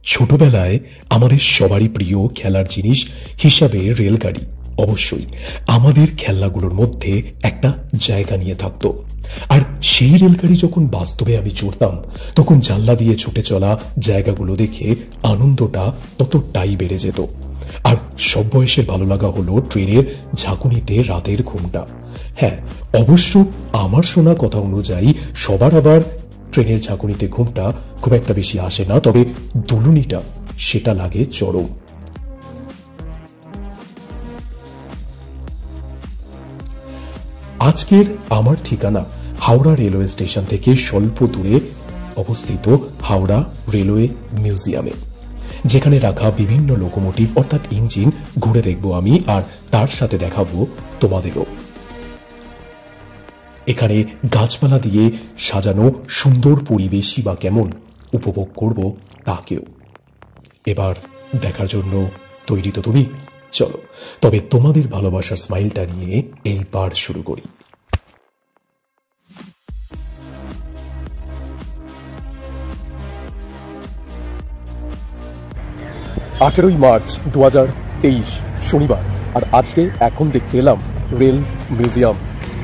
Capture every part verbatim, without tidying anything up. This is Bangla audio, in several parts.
ছোটবেলায় আমাদের সবারই প্রিয় খেলার জিনিস হিসাবে রেলগাড়ি অবশ্যই আমাদের খেলনাগুলোর মধ্যে একটা জায়গা নিয়ে থাকতো। আর সেই রেলগাড়ি যখন বাস্তবে আমি চড়তাম তখন জানলা দিয়ে ছুটে চলা জায়গাগুলো দেখে আনন্দটা ততটাই বেড়ে যেত। আর সব বয়সের ভালো লাগা হলো ট্রেনের ঝাঁকুনিতে রাতের ঘুমটা। হ্যাঁ, অবশ্য আমার শোনা কথা অনুযায়ী সবার আবার ট্রেনের ঝাঁকুনিতে ঘুমটা খুব একটা বেশি আসে না, তবে দুলুনিটা সেটা লাগে চরম। আজকের আমার ঠিকানা হাওড়া রেলওয়ে স্টেশন থেকে স্বল্প দূরে অবস্থিত হাওড়া রেলওয়ে মিউজিয়ামে, যেখানে রাখা বিভিন্ন লোকোমোটিভ অর্থাৎ ইঞ্জিন ঘুরে দেখব আমি, আর তার সাথে দেখাবো তোমাদেরও। এখানে গাছপালা দিয়ে সাজানো সুন্দর পরিবেশই বা কেমন উপভোগ করব তাকেও। এবার দেখার জন্য তৈরি তো তুমি? চলো তবে তোমাদের ভালোবাসার স্মাইলটা নিয়ে এইবার শুরু করি। আঠেরোই মার্চ দু হাজার তেইশ শনিবার, আর আজকে এখন দেখতে এলাম রেল মিউজিয়াম।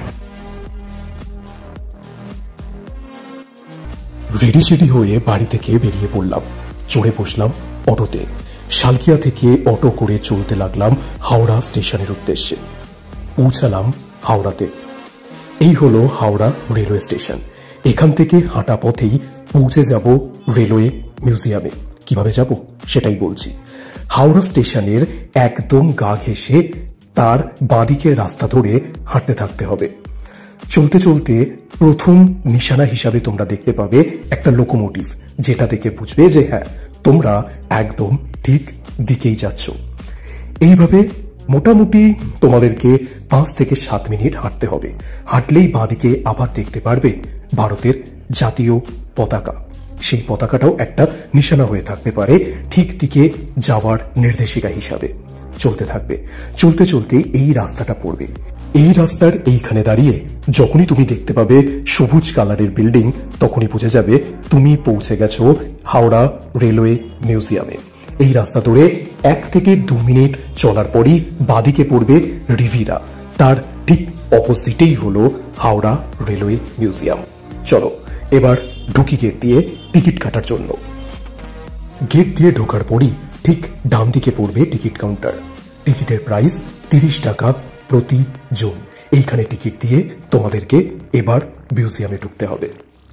রেডি সেডি হয়ে বাড়ি থেকে বেরিয়ে পড়লাম, চড়ে বসলাম অটোতে। শালকিয়া থেকে অটো করে চলতে লাগলাম হাওড়া স্টেশনের উদ্দেশ্যে। পৌঁছালাম হাওড়াতে। এই হলো হাওড়া রেলওয়ে স্টেশন। এখান থেকে হাঁটা পথেই পৌঁছে যাব রেলওয়ে মিউজিয়ামে। কিভাবে যাব সেটাই বলছি। হাওড়া স্টেশনের একদম গা ঘেঁষে তার বাঁদিকের রাস্তা ধরে হাঁটতে থাকতে হবে। চলতে চলতে প্রথম নিশানা হিসাবে তোমরা দেখতে পাবে একটা লোকোমোটিভ, যেটা দেখে বুঝবে যে হ্যাঁ, তোমরা একদম ঠিক দিকেই যাচ্ছ। এইভাবে মোটামুটি তোমাদেরকে পাঁচ থেকে সাত মিনিট হাঁটতে হবে। হাঁটলেই বাঁদিকে আবার দেখতে পারবে ভারতের জাতীয় পতাকা। সেই পতাকাটাও একটা নিশানা হয়ে থাকতে পারে ঠিক দিকে যাওয়ার নির্দেশিকা হিসাবে। চলতে থাকবে, চলতে চলতে এই রাস্তাটা পড়বে। এই রাস্তার এইখানে দাঁড়িয়ে যখনই তুমি দেখতে পাবে সবুজ কালারের বিল্ডিং, তখনই বুঝে যাবে তুমি পৌঁছে গেছো হাওড়া রেলওয়ে মিউজিয়ামে। এই রাস্তা ধরে এক থেকে দু মিনিট চলার পরই বাদিকে পড়বে রিভিরা, তার ঠিক অপোজিটেই হলো হাওড়া রেলওয়ে মিউজিয়াম। চলো এবার ঢুকি গেট দিয়ে টিকিট কাটার জন্য। গেট দিয়ে ঢোকার পরই ঠিক ডান দিকে পড়বে টিকিট কাউন্টার। টিকিটের প্রাইস তিরিশ টাকা প্রতি জন। এইখানে টিকিট দিয়ে তোমাদেরকে এবার মিউজিয়ামে ঢুকতে হবে।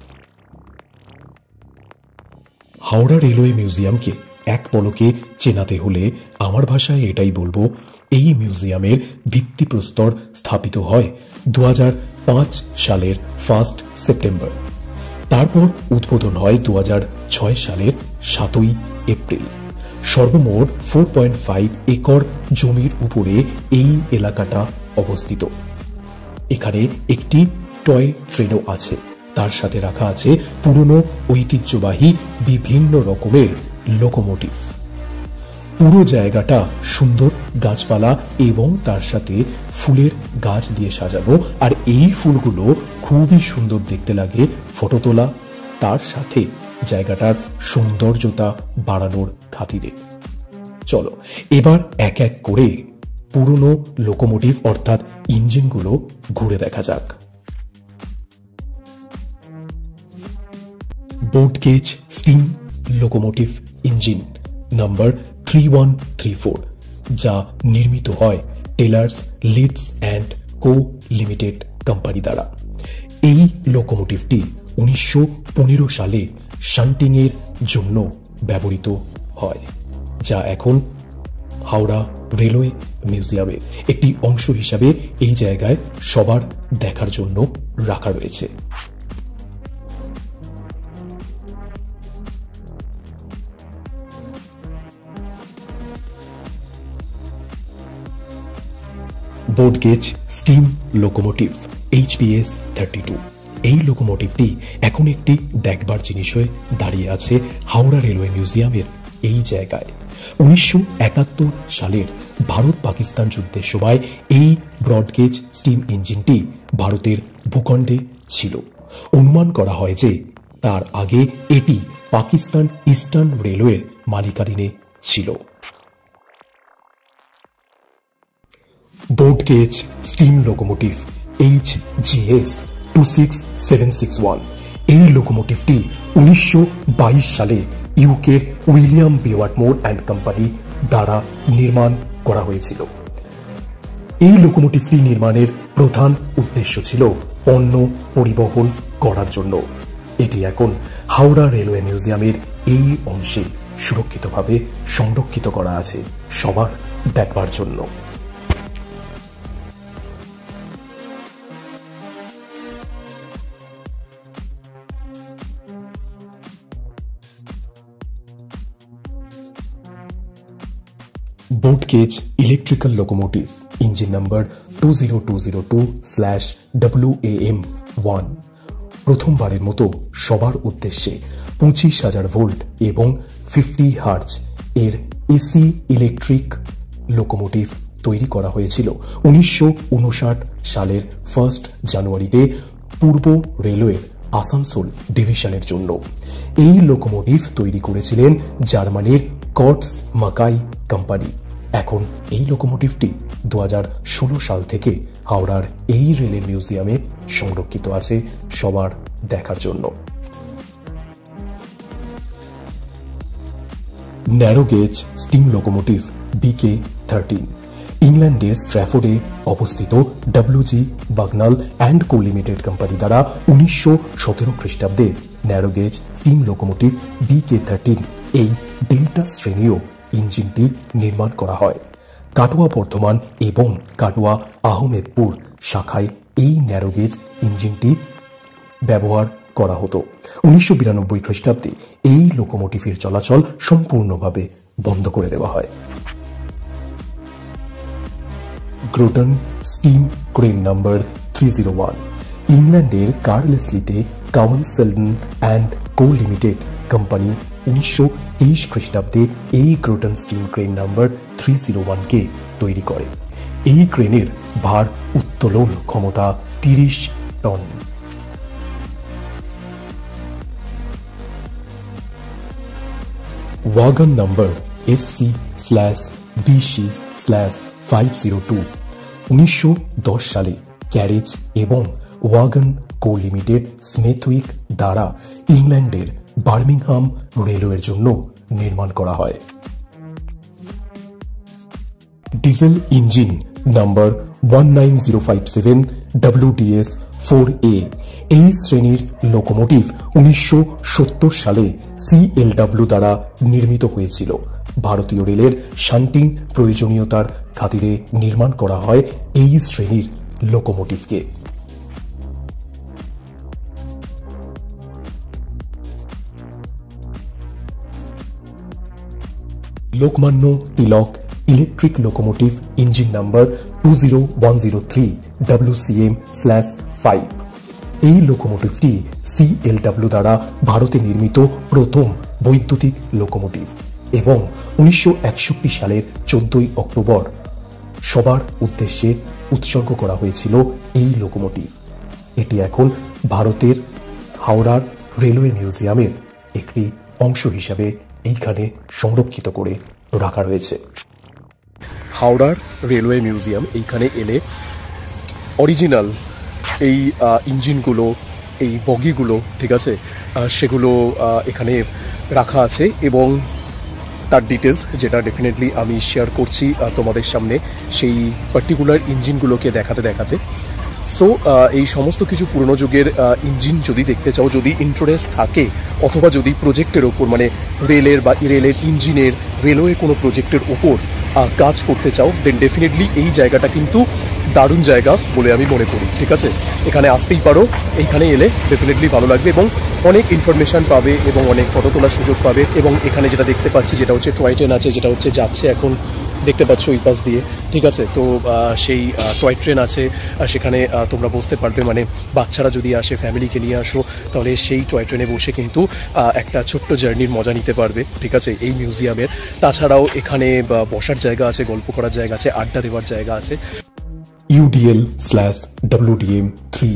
হাওড়া রেলওয়ে মিউজিয়ামকে এক পলকে চেনাতে হলে আমার ভাষায় এটাই বলবো, এই মিউজিয়ামের ভিত্তিপ্রস্তর স্থাপিত হয় দু হাজার পাঁচ সালের ফার্স্ট সেপ্টেম্বর। তারপর উদ্বোধন হয় দু হাজার ছয় সালের সাতই এপ্রিল। সর্বমোট ফোর পয়েন্ট ফাইভ একর জমির উপরে এই এলাকাটা অবস্থিত। এখানে একটি টয় ট্রেনও আছে, তার সাথে রাখা আছে পুরনো ঐতিহ্যবাহী বিভিন্ন রকমের লোকোমোটিভ। পুরো জায়গাটা সুন্দর গাছপালা এবং তার সাথে ফুলের গাছ দিয়ে সাজানো, আর এই ফুলগুলো খুবই সুন্দর দেখতে লাগে ফটো তোলা, তার সাথে জায়গাটার সৌন্দর্যতা বাড়ানোর খাতিরে। চলো এবার এক এক করে পুরনো লোকোমোটিভ অর্থাৎ ইঞ্জিনগুলো ঘুরে দেখা যাক। Broad gauge steam locomotive engine number three one three four, যা নির্মিত হয় Taylors Leeds and co limited company দ্বারা। এই লোকোমোটিভটি উনিশশো পনেরো সালে শান্টিং এর জন্য ব্যবহৃত হয়, যা এখন হাওড়া রেলওয়ে মিউজিয়ামের একটি অংশ হিসাবে এই জায়গায় সবার দেখার জন্য রাখা রয়েছে। Broad gauge steam locomotive H P S thirty two. এই লোকোমোটিভটি এখন একটি দেখবার জিনিস হয়ে দাঁড়িয়ে আছে হাওড়া রেলওয়ে মিউজিয়ামের এই জায়গায়। উনিশশো একাত্তর সালের ভারত পাকিস্তান যুদ্ধের সময় এই ব্রডগেজ স্টিম ইঞ্জিনটি ভারতের ভূখণ্ডে ছিল। অনুমান করা হয় যে তার আগে এটি পাকিস্তান ইস্টার্ন রেলওয়ের মালিকাধীনে ছিল। Broad gauge steam locomotive H G S two six seven six one, এই লোকোমোটিভটি উনিশশো বাইশ সালে ইউকের উইলিয়াম বেওয়াটমোর অ্যান্ড কোম্পানি দ্বারা নির্মাণ করা হয়েছিল। এই লোকোমোটিভটি নির্মাণের প্রধান উদ্দেশ্য ছিল পণ্য পরিবহন করার জন্য। এটি এখন হাওড়া রেলওয়ে মিউজিয়ামের এই অংশে সুরক্ষিতভাবে সংরক্ষিত করা আছে সবার দেখবার জন্য। Broad gauge electrical locomotive engine number two zero two zero two slash W A M one প্রথমবারের মতো সবার উদ্দেশ্যে পঁচিশ হাজার ভোল্ট এবং ফিফটি হার্জ এর এসি ইলেকট্রিক লোকোমোটিভ তৈরি করা হয়েছিল উনিশশো উনষাট সালের ফার্স্ট জানুয়ারিতে পূর্ব রেলওয়ের আসানসোল ডিভিশনের জন্য। এই লোকোমোটিভ তৈরি করেছিলেন জার্মানির কটস মাকাই কোম্পানি। এখন এই লোকোমোটিভটি দু হাজার ষোলো সাল থেকে হাওড়ার এই রেলের মিউজিয়ামে সংরক্ষিত আছে সবার দেখার জন্য। Narrow gauge steam locomotive B K thirteen ইংল্যান্ডের স্ট্র্যাফোর্ডে অবস্থিত W G Bagnall and co limited company দ্বারা উনিশশো সতেরো খ্রিস্টাব্দে narrow gauge steam locomotive B K thirteen এই ডেল্টা শ্রেণীয় ইঞ্জিনটি নির্মাণ করা হয়। কাটোয়া বর্ধমান এবং কাটোয়া আহমেদপুর শাখায় এই ন্যারো গেজ ইঞ্জিনটি ব্যবহার করা হতো। উনিশশো বিরানব্বই খ্রিস্টাব্দে এই লোকোমোটিভের চলাচল সম্পূর্ণভাবে বন্ধ করে দেওয়া হয়। Groton steam crane number three zero one ইংল্যান্ডের কার্লেসলিতে Cowans Sheldon and co limited company উনিশশো তেইশ খ্রিস্টাব্দে এই Groton steam crane number three zero one কে তৈরি করে। এই ক্রেনের ভার উত্তোলন ক্ষমতা তিরিশ ton. Wagon number S C slash B C slash five zero two উনিশশো দশ সালে ক্যারেজ এবং ওয়াগন কো লিমিটেড স্মেথউইক দ্বারা ইংল্যান্ডের বার্মিংহাম রেলওয়ের জন্য নির্মাণ করা হয়। Diesel engine number one nine zero five seven W D S four A এই শ্রেণীর লোকোমোটিভ উনিশশো সত্তর সালে সিএলডব্লিউ দ্বারা নির্মিত হয়েছিল। ভারতীয় রেলের শান্টিং প্রয়োজনীয়তার খাতিরে নির্মাণ করা হয় এই শ্রেণীর লোকোমোটিভকে। Lokmanya Tilak electric locomotive engine number two zero one zero three W C M slash five এই লোকোমোটিভটি সিএলডব্লিউ দ্বারা ভারতে নির্মিত প্রথম বৈদ্যুতিক লোকোমোটিভ এবং উনিশশো একষট্টি সালের চোদ্দই অক্টোবর সবার উদ্দেশ্যে উৎসর্গ করা হয়েছিল এই লোকোমোটিভ। এটি এখন ভারতের হাওড়ার রেলওয়ে মিউজিয়ামের একটি অংশ হিসাবে এইখানে সংরক্ষিত করে রাখা রয়েছে। হাওড়ার রেলওয়ে মিউজিয়াম এইখানে এলে অরিজিনাল এই ইঞ্জিনগুলো, এই বগিগুলো, ঠিক আছে, সেগুলো এখানে রাখা আছে এবং তার ডিটেলস যেটা ডেফিনেটলি আমি শেয়ার করছি তোমাদের সামনে সেই পার্টিকুলার ইঞ্জিনগুলোকে দেখাতে দেখাতে। সো এই সমস্ত কিছু পুরনো যুগের ইঞ্জিন যদি দেখতে চাও, যদি ইন্টারেস্ট থাকে, অথবা যদি প্রজেক্টের ওপর মানে রেলের বা রেলের ইঞ্জিনের রেলওয়ে কোনো প্রজেক্টের ওপর কাজ করতে চাও, দেন ডেফিনেটলি এই জায়গাটা কিন্তু দারুণ জায়গা বলে আমি মনে করি। ঠিক আছে, এখানে আসতেই পারো, এইখানে এলে ডেফিনেটলি ভালো লাগবে এবং অনেক ইনফরমেশান পাবে এবং অনেক ফটো তোলার সুযোগ পাবে। এবং এখানে যেটা দেখতে পাচ্ছি যেটা হচ্ছে টয় ট্রেন আছে, যেটা হচ্ছে যাচ্ছে এখন দেখতে পাচ্ছ ওই পাশ দিয়ে, ঠিক আছে। তো সেই টয় ট্রেন আছে, সেখানে তোমরা বসতে পারবে, মানে বাচ্চারা যদি আসে, ফ্যামিলিকে নিয়ে আসো, তাহলে সেই টয় ট্রেনে বসে কিন্তু একটা ছোট্ট জার্নির মজা নিতে পারবে, ঠিক আছে, এই মিউজিয়ামের। তাছাড়াও এখানে বসার জায়গা আছে, গল্প করার জায়গা আছে, আড্ডা দেওয়ার জায়গা আছে। UDL slash WDM three A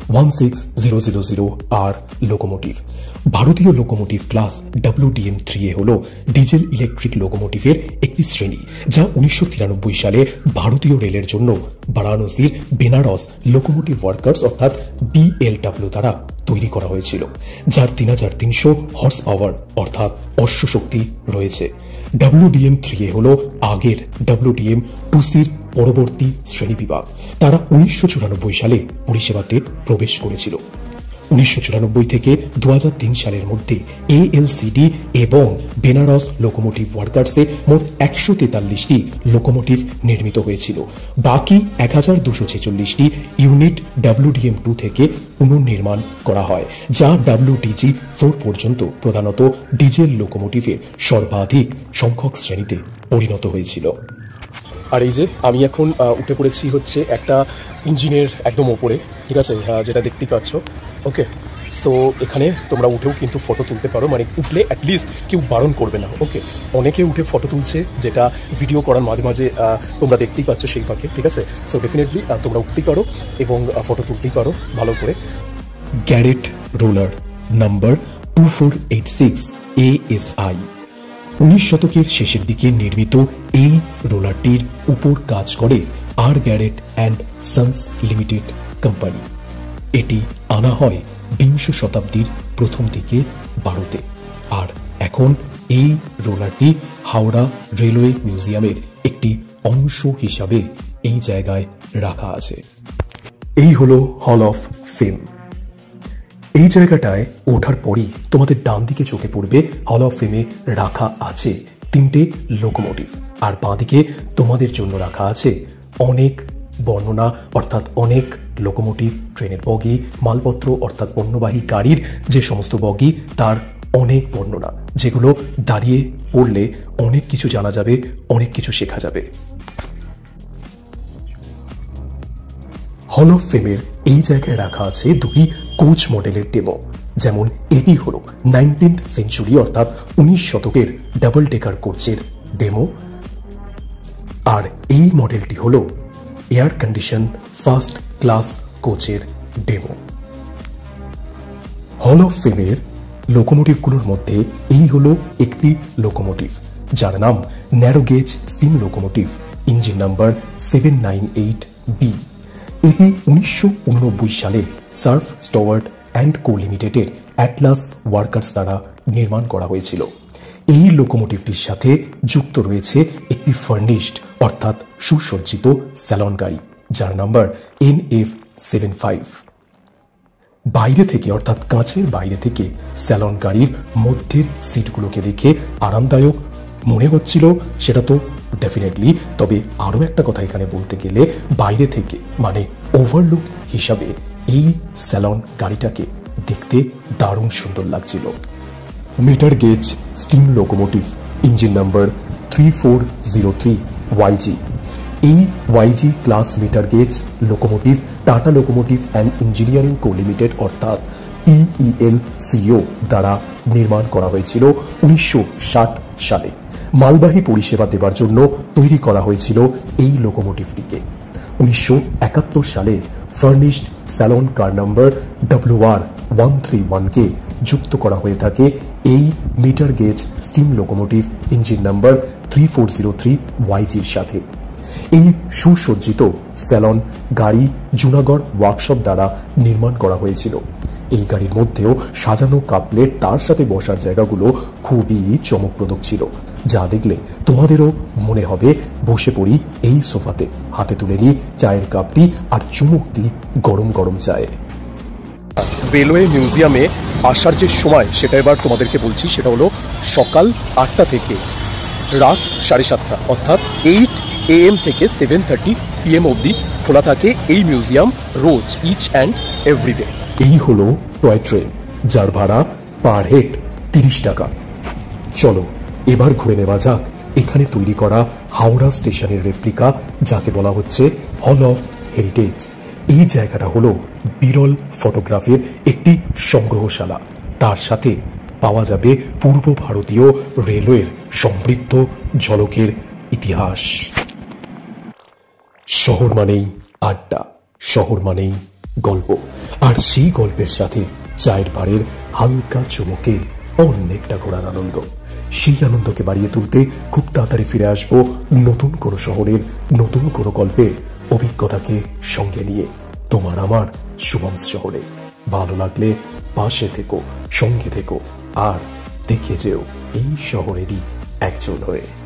one six zero zero zero R locomotive. ভারতীয় locomotive class WDM three A হল ডিজেল ইলেকট্রিক লোকোমোটিভের একটি শ্রেণী, যা উনিশশো তিরানব্বই সালে ভারতীয় রেলের জন্য বারাণসীর বেনারস লোকোমোটিভ ওয়ার্কার্স অর্থাৎ বিএলডব্লিউ দ্বারা তৈরি করা হয়েছিল, যার তিন হাজার তিনশো হর্স পাওয়ার অর্থাৎ অশ্বশক্তি রয়েছে। ডাব্লিউডিএম থ্রি এ হল আগের ডাব্লিউডিএম টু সির পরবর্তী শ্রেণী বিভাগ। তারা উনিশশো চুরানব্বই সালে পরিষেবাতে প্রবেশ করেছিল। উনিশশো চুরানব্বই থেকে দু হাজার তিন সালের মধ্যে এএলসিডি এবং বেনারস লোকোমোটিভ ওয়ার্কার্সে মোট একশো তেতাল্লিশটি লোকোমোটিভ নির্মিত হয়েছিল। বাকি এক হাজার দুশো ছেচল্লিশটি ইউনিট ডাব্লিউডিএম টু থেকে পুনর্নির্মাণ করা হয়, যা ডাব্লিউডিজি ফোর পর্যন্ত প্রধানত ডিজেল লোকোমোটিভের সর্বাধিক সংখ্যক শ্রেণীতে পরিণত হয়েছিল। আর এই যে আমি এখন উঠে পড়েছি হচ্ছে একটা ইঞ্জিনের একদম ওপরে, ঠিক আছে, যেটা দেখতেই পাচ্ছ। ওকে, সো এখানে তোমরা উঠেও কিন্তু ফটো তুলতে পারো, মানে উঠলে অ্যাটলিস্ট কেউ বারণ করবে না। ওকে, অনেকে উঠে ফটো তুলছে, যেটা ভিডিও করার মাঝে মাঝে তোমরা দেখতেই পাচ্ছ সেই পাখি, ঠিক আছে। সো ডেফিনেটলি তোমরা উঠতেই পারো এবং ফটো তুলতেই পারো ভালো করে। Garrett roller number two four eight six ASI. উনিশ শতকের শেষের দিকে নির্মিত এই রোলারটির উপর কাজ করে আর Garrett and sons limited company. এটি আনা হয় বিংশ শতাব্দীর প্রথম দিকে ভারতে, আর এখন এই রোলারটি হাওড়া রেলওয়ে মিউজিয়ামের একটি অংশ হিসাবে এই জায়গায় রাখা আছে। এই হলো হল অফ ফেম। এই জায়গাটায় ওঠার পরই তোমাদের ডান দিকে চোখে পড়বে হল অফ ফেমে রাখা আছে তিনটে লোকোমোটিভ, আর বাঁ দিকে তোমাদের জন্য রাখা আছে অনেক বর্ণনা, অর্থাৎ অনেক লোকোমোটিভ, ট্রেনের বগি, মালপত্র অর্থাৎ পণ্যবাহী গাড়ির যে সমস্ত বগি তার অনেক বর্ণনা, যেগুলো দাঁড়িয়ে পড়লে অনেক কিছু জানা যাবে, অনেক কিছু শেখা যাবে। হল অফ ফেমের এই জায়গায় রাখা আছে দুটি কোচ মডেলের ডেমো। যেমন এটি হলো নাইনটিন্থ সেঞ্চুরি অর্থাৎ উনিশ শতকের ডাবল ডেকার কোচের ডেমো, আর এই মডেলটি হলো এয়ার কন্ডিশন ফার্স্ট ক্লাস কোচের ডেমো। হল অফ ফেমের লোকোমোটিভগুলোর মধ্যে এই হলো একটি লোকোমোটিভ, যার নাম narrow gauge steam locomotive, engine number seven nine eight B. এটি উনিশশো উননব্বই সালে সার্ফ স্টুয়ার্ট অ্যান্ড কো লিমিটেডের অ্যাটলাস ওয়ার্কার্স দ্বারা নির্মাণ করা হয়েছিল। এই লোকোমোটিভটির সাথে যুক্ত রয়েছে একটি ফার্নিশড অর্থাৎ সুসজ্জিত স্যালন গাড়ি, যার number N F seven five. বাইরে থেকে অর্থাৎ কাঁচের বাইরে থেকে স্যালন গাড়ির মধ্যের সিটগুলোকে দেখে আরামদায়ক মনে হচ্ছিল, সেটা তো ডেফিনেটলি। তবে আরও একটা কথা এখানে বলতে গেলে, বাইরে থেকে মানে ওভারলুক হিসাবে এই স্যালন গাড়িটাকে দেখতে দারুণ সুন্দর লাগছিল। Metre gauge steam locomotive, engine number three four zero three YG. এই YG class metre gauge locomotive Tata locomotive and engineering co limited অর্থাৎ টিইএলসিও দ্বারা নির্মাণ করা হয়েছিল উনিশশো ষাট সালে। মালবাহী পরিষেবা দেবার জন্য তৈরি করা হয়েছিল এই লোকোমোটিভটিকে। উনিশশো একাত্তর সালে furnished saloon car number W R one three ওয়ানকে যুক্ত করা হয়ে থাকে এই metre gauge steam locomotive engine number three four zero three ওয়াইজির সাথে। এই সুসজ্জিত স্যালন গাড়ি জুনাগড় ওয়ার্কশপ দ্বারা নির্মাণ করা হয়েছিল। এই গাড়ির মধ্যেও সাজানো কাপলেট, তার সাথে বসার জায়গাগুলো খুবই চমকপ্রদ ছিল, যা দেখলে তোমাদেরও মনে হবে বসে পড়ি এই সোফাতে, হাতে তুলে নিই চায়ের কাপটি আর চুমুক দিই গরম গরম চায়ে। রেলওয়ে মিউজিয়ামে আসার যে সময় সেটা এবার তোমাদেরকে বলছি, সেটা হলো সকাল আটটা থেকে রাত সাড়ে সাতটা অর্থাৎ এইট এ এম থেকে সেভেন থার্টি পি এম অবধি খোলা থাকে এই মিউজিয়াম রোজ, ইচ অ্যান্ড এভরিডে। এই হলো টয় ট্রেন, যার ভাড়া পার হেড তিরিশ টাকা। চলো এবার ঘুরে নেওয়া যাক এখানে তৈরি করা হাওড়া স্টেশনের রেপ্লিকা, যাকে বলা হচ্ছে হল অফ হেরিটেজ। এই জায়গাটা হলো বিরল ফটোগ্রাফের একটি সংগ্রহশালা, তার সাথে পাওয়া যাবে পূর্ব ভারতীয় রেলওয়ের সমৃদ্ধ ঝলকের ইতিহাস। শহর মানেই আড্ডা, শহর মানেই গল্প, আর সেই গল্পের সাথে চায়ের বারের হালকা চুমুকে অনেকটা ঘোরার আনন্দ। সেই আনন্দকে বাড়িয়ে তুলতে খুব তাড়াতাড়ি ফিরে আসবো নতুন কোনো শহরের নতুন কোনো গল্পের অভিজ্ঞতাকে সঙ্গে নিয়ে তোমার আমার শুভম শহরে। ভালো লাগলে পাশে থেকো, সঙ্গে থেকো, আর দেখে যেও এই শহরেরই একজন হয়ে।